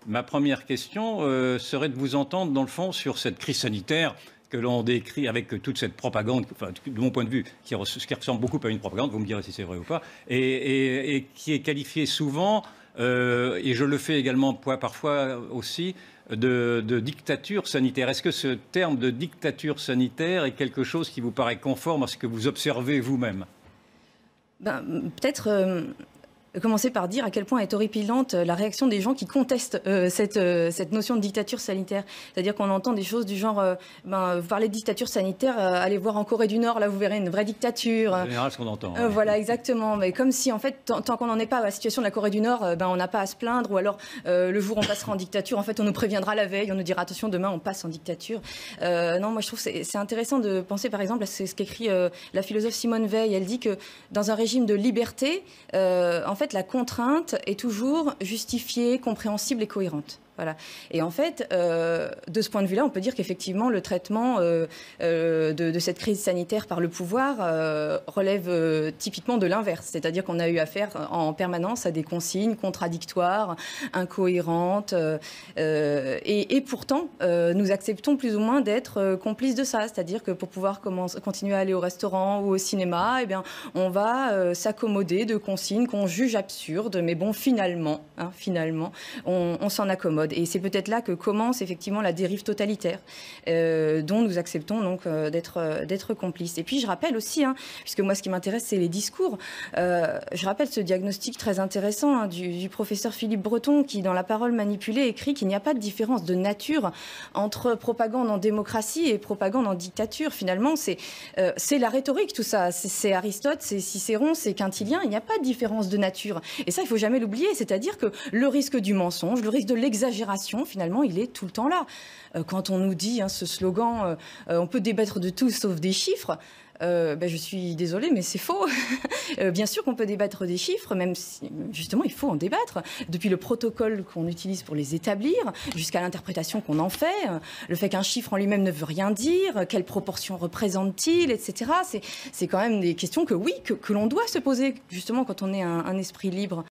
Ma première question serait de vous entendre, dans le fond, sur cette crise sanitaire que l'on décrit avec toute cette propagande, enfin, de mon point de vue, qui ressemble beaucoup à une propagande, vous me direz si c'est vrai ou pas, et qui est qualifiée souvent, et je le fais également parfois aussi, de dictature sanitaire. Est-ce que ce terme de dictature sanitaire est quelque chose qui vous paraît conforme à ce que vous observez vous-même? Peut-être commencer par dire à quel point est horripilante la réaction des gens qui contestent cette notion de dictature sanitaire. C'est-à-dire qu'on entend des choses du genre, vous parlez de dictature sanitaire, allez voir en Corée du Nord, là vous verrez une vraie dictature. En général, ce qu'on entend. Ouais. Voilà, exactement. Mais comme si, en fait, tant qu'on n'en est pas à la situation de la Corée du Nord, on n'a pas à se plaindre. Ou alors, le jour où on passera en dictature, en fait, on nous préviendra la veille, on nous dira attention, demain on passe en dictature. Non, moi je trouve que c'est intéressant de penser, par exemple, à ce qu'écrit la philosophe Simone Veil. Elle dit que dans un régime de liberté, en fait, la contrainte est toujours justifiée, compréhensible et cohérente. Voilà. Et en fait, de ce point de vue-là, on peut dire qu'effectivement, le traitement de cette crise sanitaire par le pouvoir relève typiquement de l'inverse. C'est-à-dire qu'on a eu affaire en permanence à des consignes contradictoires, incohérentes. Et pourtant, nous acceptons plus ou moins d'être complices de ça. C'est-à-dire que pour pouvoir continuer à aller au restaurant ou au cinéma, eh bien, on va s'accommoder de consignes qu'on juge absurdes. Mais bon, finalement, on s'en accommode. Et c'est peut-être là que commence effectivement la dérive totalitaire dont nous acceptons donc d'être complices. Et puis je rappelle aussi, puisque moi ce qui m'intéresse c'est les discours, je rappelle ce diagnostic très intéressant du professeur Philippe Breton qui dans La Parole manipulée écrit qu'il n'y a pas de différence de nature entre propagande en démocratie et propagande en dictature. Finalement c'est la rhétorique tout ça, c'est Aristote, c'est Cicéron, c'est Quintilien, il n'y a pas de différence de nature. Et ça il ne faut jamais l'oublier, c'est-à-dire que le risque du mensonge, le risque de l'exagération, finalement, il est tout le temps là. Quand on nous dit ce slogan « on peut débattre de tout sauf des chiffres », je suis désolée, mais c'est faux. Bien sûr qu'on peut débattre des chiffres, même si, justement, il faut en débattre. Depuis le protocole qu'on utilise pour les établir, jusqu'à l'interprétation qu'on en fait, le fait qu'un chiffre en lui-même ne veut rien dire, quelle proportion représente-t-il, etc. C'est quand même des questions que l'on doit se poser, justement, quand on est un esprit libre.